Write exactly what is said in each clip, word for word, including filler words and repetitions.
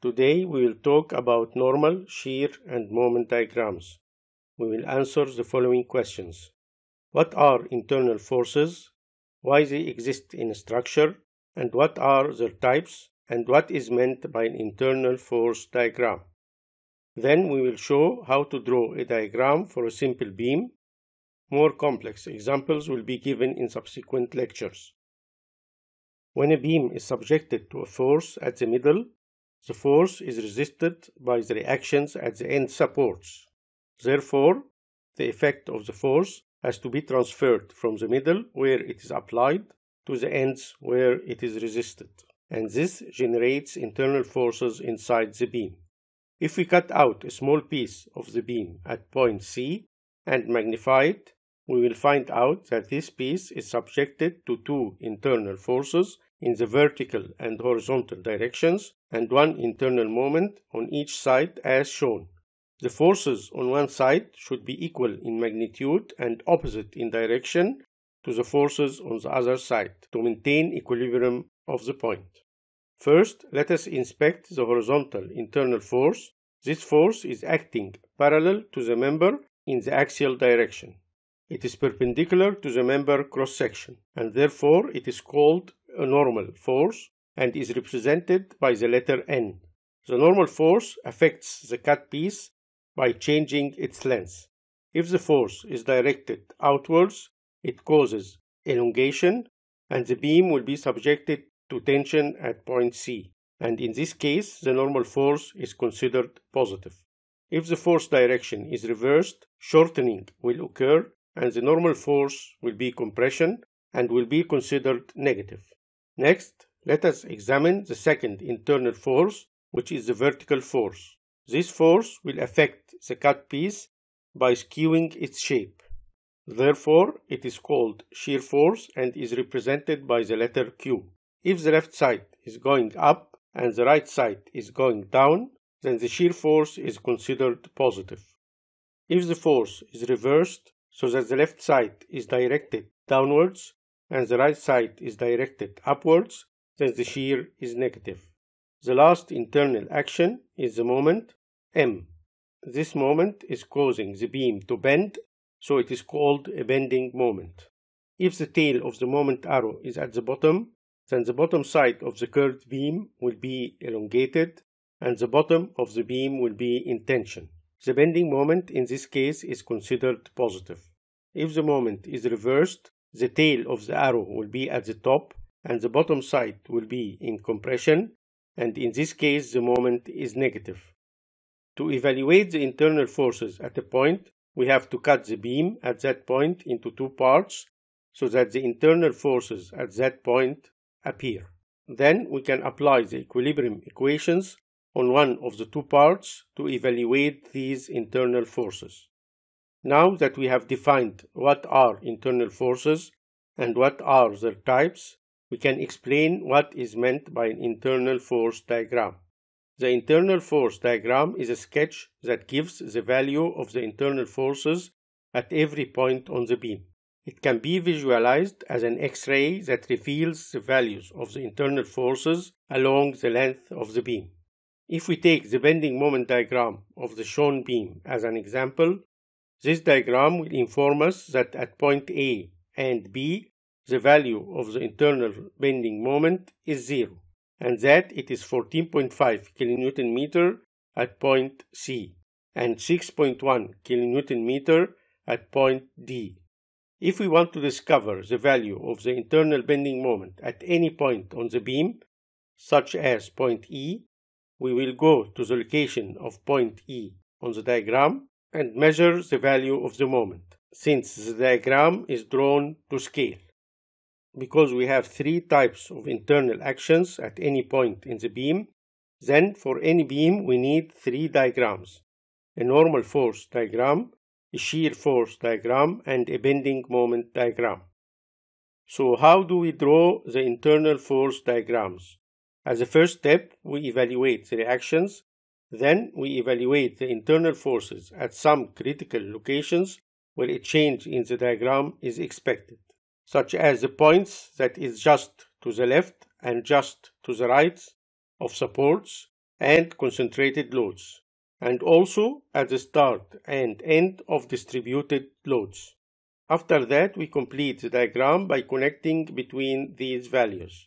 Today we will talk about normal, shear, and moment diagrams. We will answer the following questions. What are internal forces? Why they exist in a structure? And what are their types? And what is meant by an internal force diagram? Then we will show how to draw a diagram for a simple beam. More complex examples will be given in subsequent lectures. When a beam is subjected to a force at the middle, the force is resisted by the reactions at the end supports. Therefore, the effect of the force has to be transferred from the middle where it is applied to the ends where it is resisted, and this generates internal forces inside the beam. If we cut out a small piece of the beam at point C and magnify it, we will find out that this piece is subjected to two internal forces in the vertical and horizontal directions and one internal moment on each side as shown. The forces on one side should be equal in magnitude and opposite in direction to the forces on the other side to maintain equilibrium of the point. First, let us inspect the horizontal internal force. This force is acting parallel to the member in the axial direction. It is perpendicular to the member cross-section, and therefore it is called a normal force and is represented by the letter N. The normal force affects the cut piece by changing its length. If the force is directed outwards, it causes elongation, and the beam will be subjected to tension at point C, and in this case the normal force is considered positive. If the force direction is reversed, shortening will occur, and the normal force will be compression and will be considered negative. Next, let us examine the second internal force, which is the vertical force. This force will affect the cut piece by skewing its shape. Therefore, it is called shear force and is represented by the letter Q. If the left side is going up and the right side is going down, then the shear force is considered positive. If the force is reversed, so that the left side is directed downwards and the right side is directed upwards, then the shear is negative. The last internal action is the moment M. This moment is causing the beam to bend, so it is called a bending moment. If the tail of the moment arrow is at the bottom, then the bottom side of the curved beam will be elongated and the bottom of the beam will be in tension. The bending moment in this case is considered positive. If the moment is reversed, the tail of the arrow will be at the top and the bottom side will be in compression, and in this case the moment is negative. To evaluate the internal forces at a point, we have to cut the beam at that point into two parts so that the internal forces at that point appear. Then we can apply the equilibrium equations on one of the two parts to evaluate these internal forces. Now that we have defined what are internal forces and what are their types, we can explain what is meant by an internal force diagram. The internal force diagram is a sketch that gives the value of the internal forces at every point on the beam. It can be visualized as an X-ray that reveals the values of the internal forces along the length of the beam. If we take the bending moment diagram of the shown beam as an example, this diagram will inform us that at point A and B, the value of the internal bending moment is zero, and that it is fourteen point five kilonewton meter at point C and six point one kilonewton meter at point D. If we want to discover the value of the internal bending moment at any point on the beam, such as point E, we will go to the location of point E on the diagram and measure the value of the moment, since the diagram is drawn to scale. Because we have three types of internal actions at any point in the beam, then for any beam we need three diagrams: a normal force diagram, a shear force diagram, and a bending moment diagram. So how do we draw the internal force diagrams? As a first step, we evaluate the reactions. Then we evaluate the internal forces at some critical locations where a change in the diagram is expected, such as the points that is just to the left and just to the right of supports, and concentrated loads, and also at the start and end of distributed loads. After that, we complete the diagram by connecting between these values.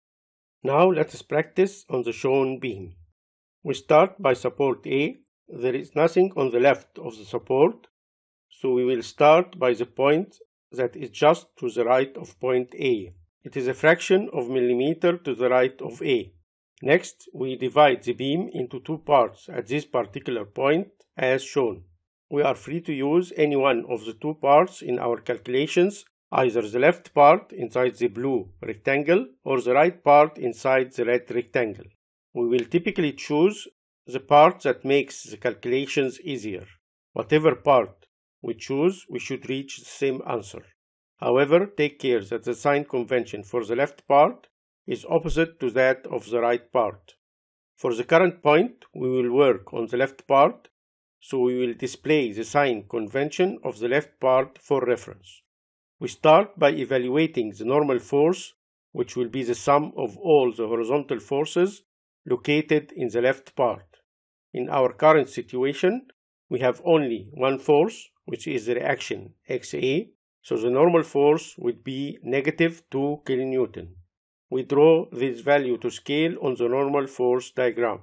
Now let us practice on the shown beam. We start by support A. There is nothing on the left of the support, so we will start by the point that is just to the right of point A. It is a fraction of millimeter to the right of A. Next, we divide the beam into two parts at this particular point as shown. We are free to use any one of the two parts in our calculations, either the left part inside the blue rectangle or the right part inside the red rectangle. We will typically choose the part that makes the calculations easier. Whatever part we choose, we should reach the same answer. However, take care that the sign convention for the left part is opposite to that of the right part. For the current point, we will work on the left part, so we will display the sign convention of the left part for reference. We start by evaluating the normal force, which will be the sum of all the horizontal forces located in the left part. In our current situation, we have only one force, which is the reaction X A, so the normal force would be negative two kilonewton. We draw this value to scale on the normal force diagram.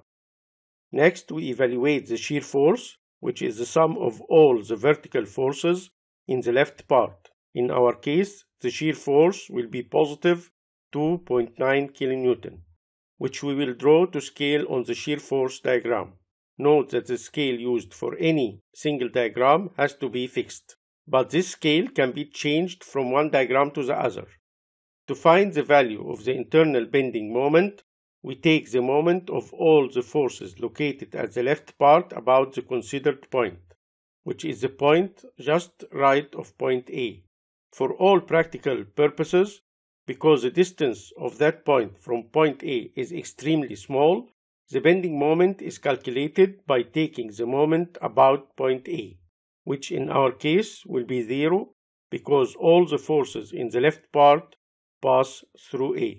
Next, we evaluate the shear force, which is the sum of all the vertical forces in the left part. In our case, the shear force will be positive two point nine kilonewton, which we will draw to scale on the shear force diagram. Note that the scale used for any single diagram has to be fixed, but this scale can be changed from one diagram to the other. To find the value of the internal bending moment, we take the moment of all the forces located at the left part about the considered point, which is the point just right of point A. For all practical purposes, because the distance of that point from point A is extremely small, the bending moment is calculated by taking the moment about point A, which in our case will be zero because all the forces in the left part pass through A.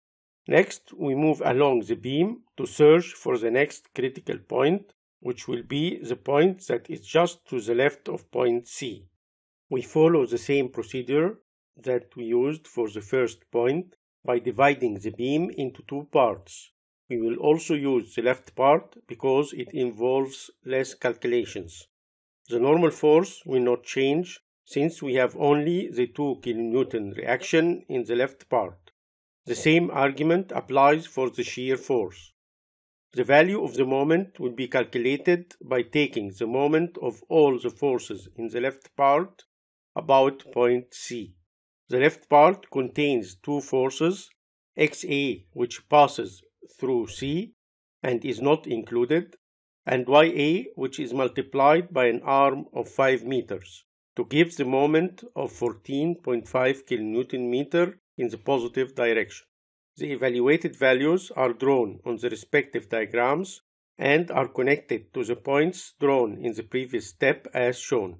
Next, we move along the beam to search for the next critical point, which will be the point that is just to the left of point C. We follow the same procedure that we used for the first point by dividing the beam into two parts. We will also use the left part because it involves less calculations. The normal force will not change since we have only the two kilonewton reaction in the left part. The same argument applies for the shear force. The value of the moment will be calculated by taking the moment of all the forces in the left part about point C. The left part contains two forces, X A, which passes through C and is not included, and Y A, which is multiplied by an arm of five meters to give the moment of fourteen point five kilonewton meter in the positive direction. The evaluated values are drawn on the respective diagrams and are connected to the points drawn in the previous step as shown.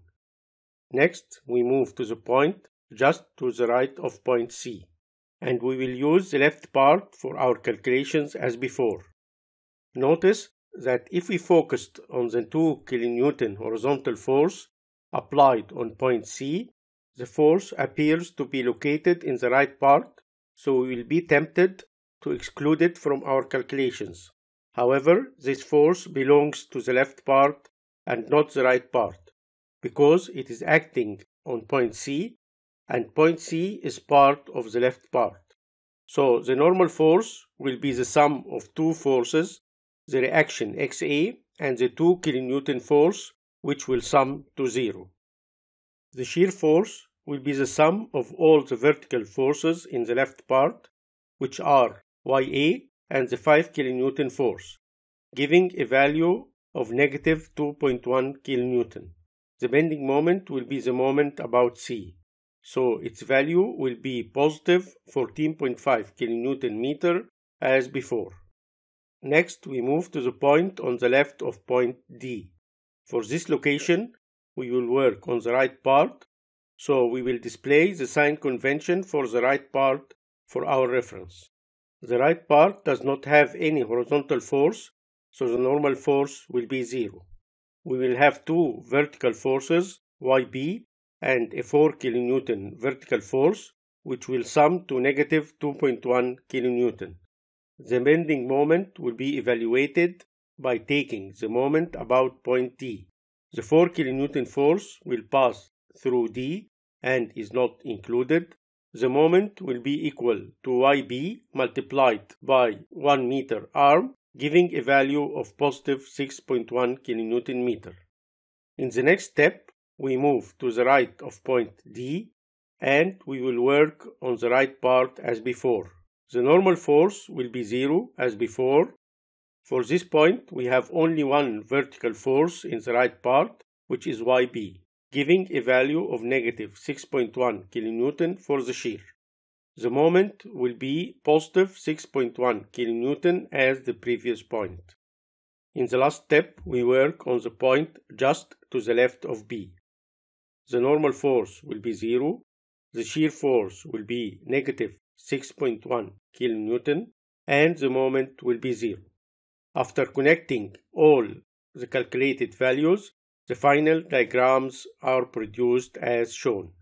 Next, we move to the point just to the right of point C, and we will use the left part for our calculations as before. Notice that if we focused on the two kilonewton horizontal force applied on point C, the force appears to be located in the right part, so we will be tempted to exclude it from our calculations. However, this force belongs to the left part and not the right part, because it is acting on point C, and point C is part of the left part. So the normal force will be the sum of two forces, the reaction X A and the two kilonewton force, which will sum to zero. The shear force will be the sum of all the vertical forces in the left part, which are Y A and the five kilonewton force, giving a value of negative two point one kilonewton. The bending moment will be the moment about C, so its value will be positive fourteen point five kilonewton meter as before. Next, we move to the point on the left of point D. For this location, we will work on the right part, so we will display the sign convention for the right part for our reference. The right part does not have any horizontal force so the normal force will be zero. We will have two vertical forces, Y B, and a four kilonewton vertical force, which will sum to negative two point one kilonewton. The bending moment will be evaluated by taking the moment about point D. The four kilonewton force will pass through D and is not included. The moment will be equal to Y B multiplied by one meter arm, giving a value of positive six point one kilonewton meter. In the next step, we move to the right of point D and we will work on the right part as before. The normal force will be zero as before. For this point, we have only one vertical force in the right part, which is Y B, giving a value of negative six point one kilonewton for the shear. The moment will be positive six point one kilonewton as the previous point. In the last step, we work on the point just to the left of B. The normal force will be zero. The shear force will be negative six point one kilonewton and the moment will be zero. After connecting all the calculated values, the final diagrams are produced as shown.